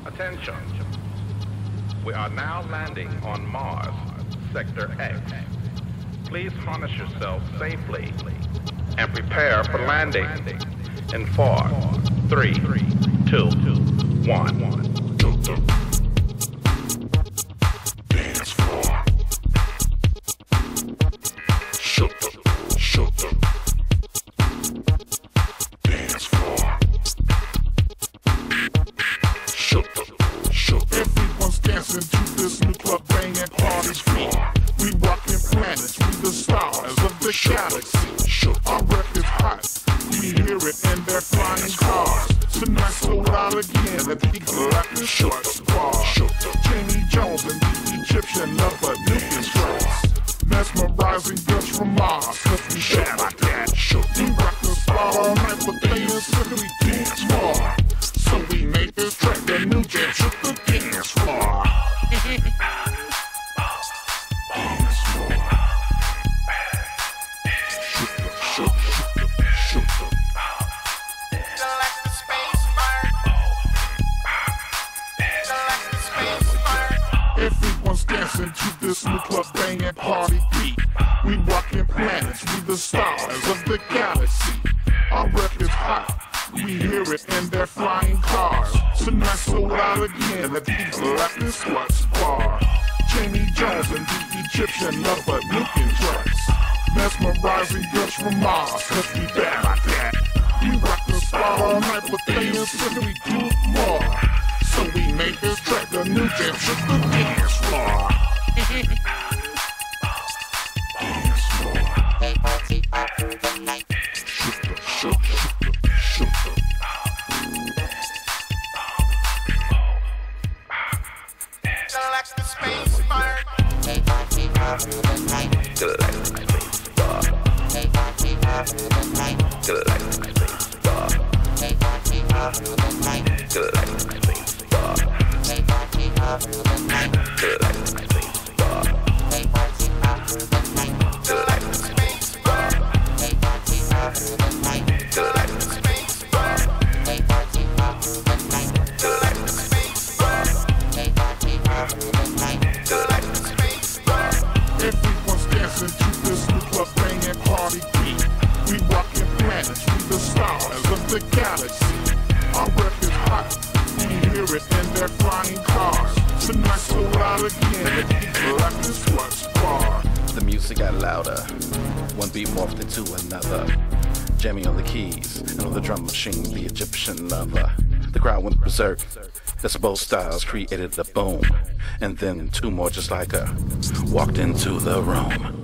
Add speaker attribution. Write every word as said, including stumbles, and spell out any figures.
Speaker 1: Attention. We are now landing on Mars, Sector X. Please harness yourself safely and prepare for landing in four, three, two, one.
Speaker 2: Dance floor. Shook the, shook the. Dance floor. Shook the, shook the. Everyone's dancing to this new club banging party floor. We rockin' planets, we the stars of the galaxy. Shook. Our record's hot, we hear it in their flying cars. Tonight sold out again at people like the short bar. Jamie Jones and the Egyptian lover nuclear strikes. Mesmerizing girls from Mars, cause we shit like that. We rock the spot all night, but they simply dance more. So we made this track, the new jam shook the dance floor. Dance floor. Shook the, shook the, shook the. Everyone's dancing to this new club banging party beat. We rockin' planets, we the stars of the galaxy. Our record's hot, we hear it in their flying cars. Tonight sold out again at people like this Sluts Bar. Jamie Jones and the Egyptian lover nuking drugs. Mesmerizing girls from Mars, cause we bad like that. We rock the spot all night, but they instantly do more. So we made this track, the new jam shook the dance floor. Dance floor. Shook the, shook the, shook the.
Speaker 3: Select the space bar.
Speaker 1: Select the space bar. Select the space bar. Select the space bar. Select the space bar. Select the space bar. Select the space bar. Select the space bar. Select the space bar. Select the space bar.
Speaker 2: Everyone's dancing to this new club banging party beat. We rockin' planets, we the stars of the galaxy. Our record's hot, we hear it in their flying cars. Tonight sold out again at people like this Sluts Bar.
Speaker 4: The music got louder, one beat morphed into another. Jamming on the keys, and on the drum machine, the Egyptian lover. The crowd went berserk, decibel styles created a boom. And then two more just like her walked into the room.